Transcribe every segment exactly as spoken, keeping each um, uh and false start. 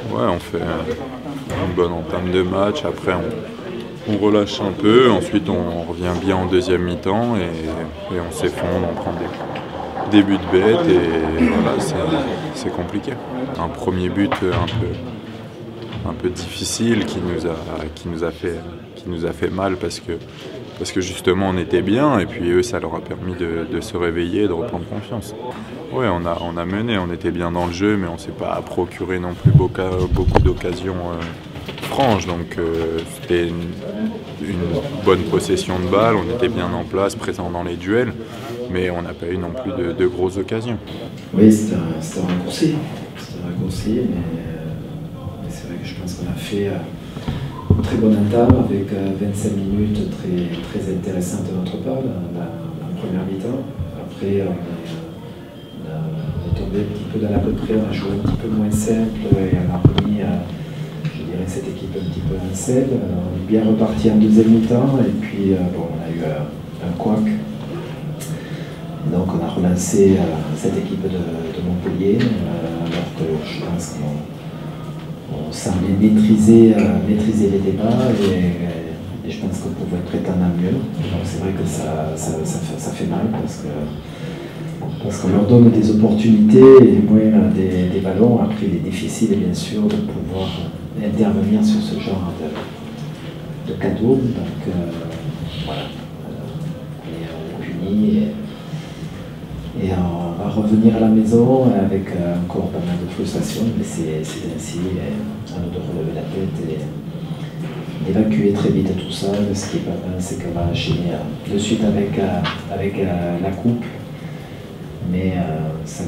Ouais, on fait une bonne entame de match, après on, on relâche un peu, ensuite on revient bien en deuxième mi-temps et, et on s'effondre, on prend des, des buts bêtes et voilà, c'est compliqué. Un premier but un peu, un peu difficile qui nous a, qui nous a fait, qui nous a fait mal parce que, parce que justement on était bien et puis eux ça leur a permis de, de se réveiller et de reprendre confiance. Ouais, on a, on a mené, on était bien dans le jeu, mais on ne s'est pas procuré non plus beaucoup, beaucoup d'occasions euh, franches. Donc euh, c'était une, une bonne possession de balle, on était bien en place, présent dans les duels, mais on n'a pas eu non plus de, de grosses occasions. Oui, c'était un, un raccourci, c'était un raccourci, mais, mais c'est vrai que je pense qu'on a fait euh, une très bonne entame avec euh, vingt-cinq minutes très, très intéressantes de notre part, la, la première mi-temps. Après, on est, on est tombé un petit peu dans l'à peu près, on a joué un petit peu moins simple et on a remis, euh, je dirais, cette équipe un petit peu en selle. On est bien reparti en deuxième mi-temps et puis euh, bon, on a eu euh, un couac. Donc on a relancé euh, cette équipe de, de Montpellier, euh, alors que je pense qu'on on semblait maîtriser, euh, maîtriser les débats et, et je pense qu'on pouvait prétendre à mieux. Donc c'est vrai que ça, ça, ça, fait, ça fait mal parce que parce qu'on leur donne des opportunités et moins des, des ballons. Après, il est difficile, bien sûr, de pouvoir intervenir sur ce genre de, de cadeau. Donc, euh, voilà, on est puni et, et on va revenir à la maison avec encore pas mal de frustration, mais c'est ainsi, à nous de relever la tête et d'évacuer très vite tout ça. Ce qui est pas mal, c'est qu'on va enchaîner de suite avec, avec la coupe. Mais euh, ça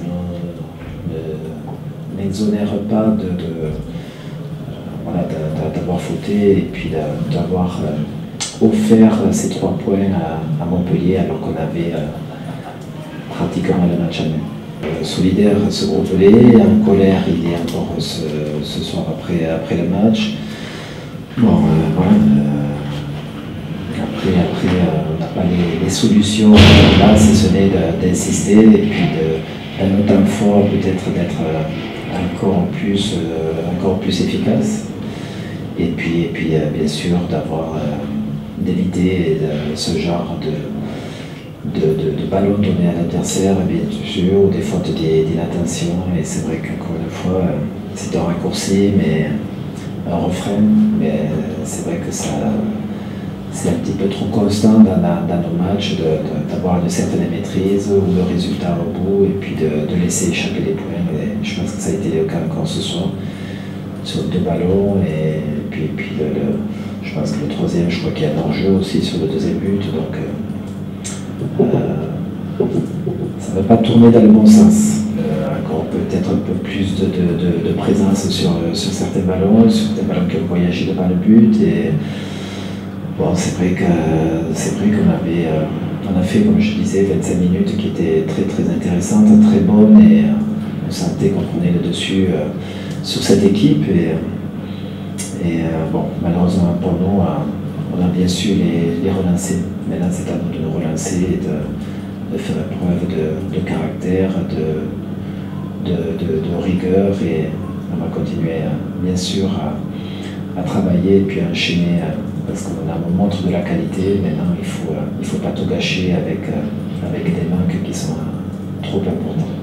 ne n'exonère pas de, de, euh, voilà, d'avoir fauté et puis d'avoir euh, offert ces trois points à, à Montpellier alors qu'on avait euh, pratiquement le match à nous. Euh, solidaire ce groupe L, en colère il est encore ce, ce soir après, après le match. Bon, euh, voilà. Euh, Après, après euh, on n'a pas les, les solutions là, si ce n'est d'insister et puis d'un autant fort peut-être d'être euh, encore plus, euh, encore plus efficace. Et puis, et puis euh, bien sûr, d'avoir euh, d'éviter ce genre de, de, de, de ballons donnés à l'adversaire, bien sûr, ou des fautes d'inattention. Et c'est vrai qu'encore une fois, euh, c'est un raccourci, mais un refrain. Mais c'est vrai que ça. C'est un petit peu trop constant dans, la, dans nos matchs d'avoir une certaine maîtrise ou le résultat au bout et puis de, de laisser échapper les points. Et je pense que ça a été le cas encore ce soir sur deux ballons et puis, puis le, le, je pense que le troisième, je crois qu'il y a un enjeu aussi sur le deuxième but. Donc euh, euh, ça ne va pas tourner dans le bon sens. Euh, encore peut-être un peu plus de, de, de, de présence sur, sur certains ballons, sur certains ballons qui ont voyagé devant le but. Et, bon, c'est vrai que c'est vrai qu'on avait, euh, on a fait, comme je disais, vingt-cinq minutes qui étaient très très intéressantes, très bonnes et euh, on sentait qu'on prenait le dessus euh, sur cette équipe et, et euh, bon, malheureusement pour nous, euh, on a bien su les, les relancer. Maintenant, c'est à nous de nous relancer et de, de faire preuve de, de caractère, de, de, de, de rigueur et on va continuer, euh, bien sûr, à, à travailler et puis à enchaîner. Euh, parce qu'on on montre de la qualité, maintenant il ne faut, euh, il faut pas tout gâcher avec, euh, avec des manques qui sont euh, trop importants.